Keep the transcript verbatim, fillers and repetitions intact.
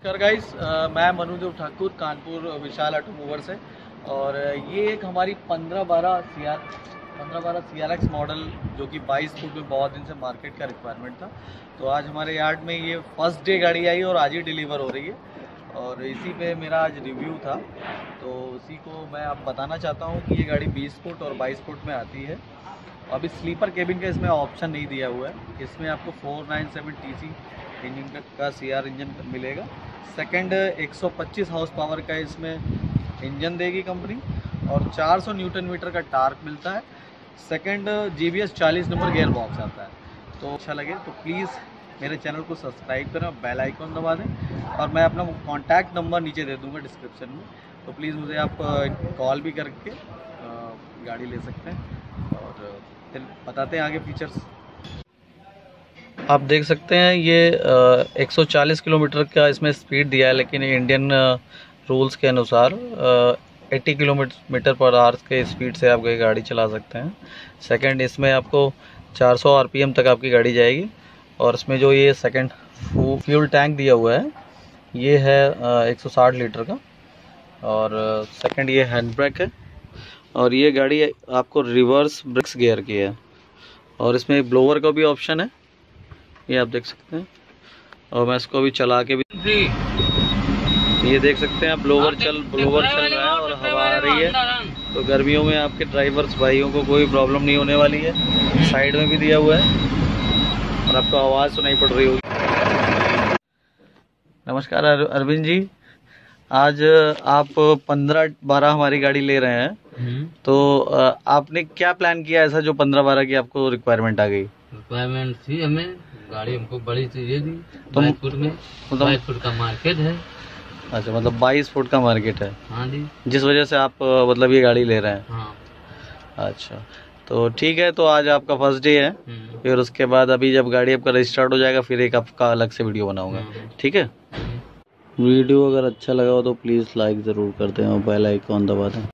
नमस्कार गाइस, मैं मनुदेव ठाकुर कानपुर विशाल ऑटोमोबाइल से। और ये एक हमारी पंद्रह बारह सी आर पंद्रह बारह सी आर एक्स मॉडल जो कि बाईस फुट में बहुत दिन से मार्केट का रिक्वायरमेंट था, तो आज हमारे यार्ड में ये फर्स्ट डे गाड़ी आई और आज ही डिलीवर हो रही है। और इसी पे मेरा आज रिव्यू था, तो उसी को मैं आप बताना चाहता हूँ कि ये गाड़ी बीस फुट और बाईस फुट में आती है। अभी स्लीपर केबिन का इसमें ऑप्शन नहीं दिया हुआ है। इसमें आपको four nine seven T C engine का सी आर इंजन मिलेगा। सेकंड एक सौ पच्चीस हाउस पावर का इसमें इंजन देगी कंपनी और चार सौ न्यूटन मीटर का टार्क मिलता है। सेकंड जी बी एस चालीस नंबर गियर बॉक्स आता है। तो अच्छा लगे तो प्लीज़ मेरे चैनल को सब्सक्राइब करें और बेल आइकन दबा दें। और मैं अपना कॉन्टैक्ट नंबर नीचे दे दूँगा डिस्क्रिप्शन में, तो प्लीज़ मुझे आप कॉल भी करके गाड़ी ले सकते हैं। और फिर बताते हैं आगे फीचर्स। आप देख सकते हैं ये एक सौ चालीस किलोमीटर का इसमें स्पीड दिया है, लेकिन इंडियन रूल्स के अनुसार अस्सी किलोमीटर पर आवर के स्पीड से आप गाड़ी चला सकते हैं। सेकंड, इसमें आपको चार सौ आर पी एम तक आपकी गाड़ी जाएगी। और इसमें जो ये सेकंड फ्यूल टैंक दिया हुआ है ये है एक सौ साठ लीटर का। और सेकंड ये हैंड ब्रेक है। और ये गाड़ी आपको रिवर्स ब्रेक्स गियर की है। और इसमें ब्लोअर का भी ऑप्शन है, ये आप देख सकते हैं। और मैं इसको अभी चला के भी ये देख सकते हैं आप, ब्लोवर चल ब्लोवर चल रहा है और हवा आ रही है। तो गर्मियों में आपके ड्राइवर्स भाइयों को कोई प्रॉब्लम नहीं होने वाली है। साइड में भी दिया हुआ है और आपको आवाज़ सुनाई पड़ रही होगी। नमस्कार अरविंद जी, आज आप पंद्रह बारह हमारी गाड़ी ले रहे हैं, तो आपने क्या प्लान किया ऐसा जो पंद्रह बारह की आपको रिक्वायरमेंट आ गई? रिक्वायरमेंट थी हमें, गाड़ी हमको बड़ी चाहिए थी। तो बाईस फुट में बाईस फुट का मार्केट है। अच्छा, मतलब बाईस फुट का मार्केट है। हाँ जी, जिस वजह से आप मतलब ये गाड़ी ले रहे हैं। हाँ। अच्छा, तो ठीक है, तो आज आपका फर्स्ट डे है। फिर उसके बाद अभी जब गाड़ी आपका रजिस्टर्ड हो जाएगा फिर एक आपका अलग से वीडियो बनाऊंगा, ठीक है? वीडियो अगर अच्छा लगा हो तो प्लीज़ लाइक ज़रूर कर दें और बेल आइकॉन दबा दें।